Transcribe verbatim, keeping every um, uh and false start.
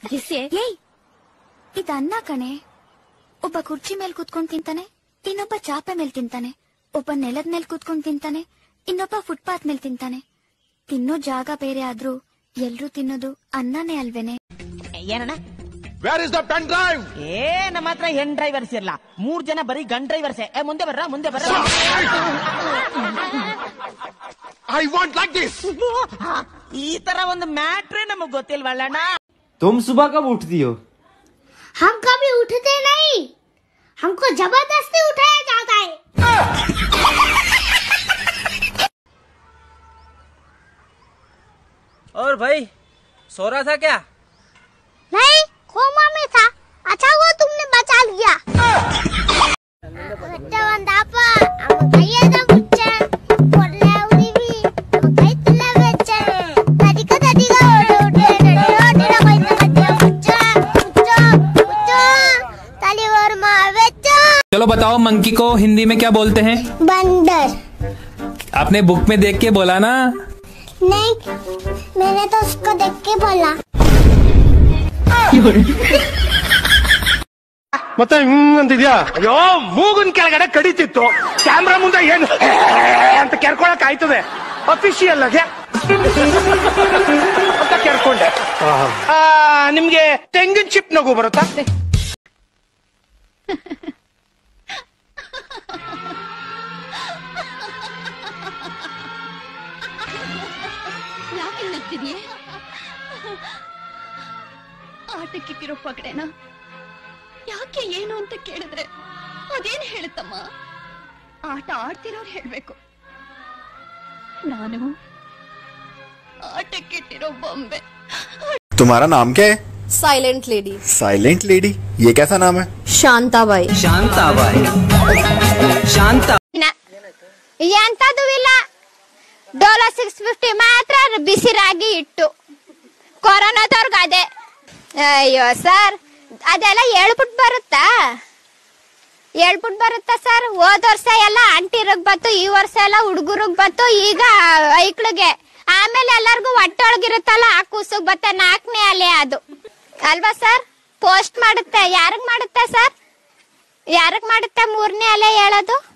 ಏಯ್ ಇದು ಅನ್ನ ಕಣೆ. ಒಬ್ಬ ಕುರ್ಚಿ ಮೇಲೆ ಕುತ್ಕೊಂಡ್ ತಿಂತಾನೆ, ಇನ್ನೊಬ್ಬ ಚಾಪೆ ಮೇಲೆ ತಿಂತಾನೆ, ಒಬ್ಬ ನೆಲದ ಮೇಲೆ ಕುತ್ಕೊಂಡ್ ತಿಂತಾನೆ, ಇನ್ನೊಬ್ಬ ಫುಟ್ಪಾತ್ ಮೇಲೆ ತಿಂತಾನೆ. ತಿನ್ನೋ ಜಾಗ ಬೇರೆ ಆದ್ರೂ ಎಲ್ರೂ ತಿನ್ನೋದು ಅನ್ನನೇ ಅಲ್ವೇನೆ. ಏನಣ್ಣ? Where is the pen drive? ಏ ನಮ್ಮ ಹತ್ರ ಹೆಣ್ ಡ್ರೈವರ್ಸ್ ಇರಲ್ಲ, ಮೂರ್ ಜನ ಬರೀ ಗನ್ ಡ್ರೈವರ್ಸ್. ಮುಂದೆ ಬರ್ರ ಮುಂದೆ ಬರ್ರ. I want like this. ಈ ತರ ಒಂದು ಮ್ಯಾಟ್ರೇ ನಮಗ್ ಗೊತ್ತಿಲ್ವಲ್ಲಣ್ಣ. तुम सुबह कब उठती हो? हम कभी उठते नहीं, हमको जबरदस्ती उठाया जाता है. और भाई सो रहा था क्या? नहीं, कोमा में था. अच्छा वो तुमने बचा लिया. ಒಂದಪ್ಪ ಅವ ಕೈಯದ ಮುಚ್ಚ ಕೊಡ್ಲೆ ಉರಿವಿ ಅವ ಕೈ ತಿಲ್ಲ ಬೆಚ್ಚ ತಡಿಕ ತಡಿಕ ಓಡಿ ಓಡಿ ಓಡಿ ಓಡಿ ಮಧ್ಯ ಮುಚ್ಚ ಮುಚ್ಚ ಮುಚ್ಚ ತಲಿ ವರ್ಮ ಬೆಚ್ಚ. चलो बताओ मंकी को हिंदी में क्या बोलते हैं? बंदर. आपने बुक में देख के बोला ना? नहीं, मैंने तो उसको देख के बोला. ಮತ್ತೆ ಅಂತಿದ್ಯಾ? ಅಯ್ಯೋ ಮೂಗನ್ ಕೆಳಗಡೆ ಕಡಿತಿತ್ತು, ಕ್ಯಾಮ್ರಾ ಮುಂದೆ ಏನು ಅಂತ ಕೆರ್ಕೊಳಕ್ ಆಯ್ತದೆ. ಅಫಿಷಿಯಲ್ ಆಗಿ ಅಂತ ಕೆರ್ಕೊಂಡೆ. ನಿಮ್ಗೆ ತೆಂಗಿನ ಚಿಪ್ ನಗು ಬರುತ್ತಾ? ಯಾಕೆ ನಗ್ತಿದ್ಯೆ? ಆಟಕ್ಕಿಟ್ಟಿರೋ ಪಗಡೆನ ಯಾಕೆ ಏನು ಅಂತ ಕೇಳಿದ್ರೆ ಅದೇನು ಹೇಳುತ್ತಮ್ಮ? ಆಟ ಆಡ್ತಿರೋರು ಹೇಳ್ಬೇಕು. ನಾನು ಆಟಕ್ಕಿಟ್ಟಿರೋ ಬೊಂಬೆ. तुम्हारा नाम क्या है? Silent lady. साइलेंट लेडी, ये कैसा नाम है? शांताबाई. शांताबाई. शांता ಎಂತದೂ ಇಲ್ಲ, ಡೋಲೋ ಸಿಕ್ಸ್ ಫಿಫ್ಟಿ ಮಾತ್ರ ಬಿಸಿ ರಾಗಿ ಇಟ್ಟು ಕೊರೋನಾದವ್ರಿಗೆ ಅದೇ. ಅಯ್ಯೋ ಸರ್, ಅದೆಲ್ಲ ಹೇಳ್ಬಿಟ್ಟು ಬರುತ್ತಾ? ಹೇಳ್ಬಿಟ್ಟು ಬರುತ್ತಾ ಸರ್? ಹೋದ ವರ್ಷ ಎಲ್ಲ ಆಂಟಿರಿಗೆ ಬತ್ತು, ಈ ವರ್ಷ ಎಲ್ಲ ಹುಡುಗರಿಗೆ ಬತ್ತು, ಈಗ ಐಕ್ಳಿಗೆ, ಆಮೇಲೆ ಎಲ್ಲರಿಗೂ ಹೊಟ್ಟೆೊಳಗಿರುತ್ತಲ್ಲ ಆ ಕೂಸುಗ್ ಬತ್ತ ನಾಲ್ಕನೇ ಅಲೆ ಅದು ಅಲ್ವಾ ಸರ್? ಪೋಸ್ಟ್ ಮಾಡುತ್ತೆ. ಯಾರಿಗ್ ಮಾಡುತ್ತೆ ಸರ್? ಯಾರಿಗ್ ಮಾಡುತ್ತೆ ಮೂರನೇ ಅಲೆ ಹೇಳೋದು?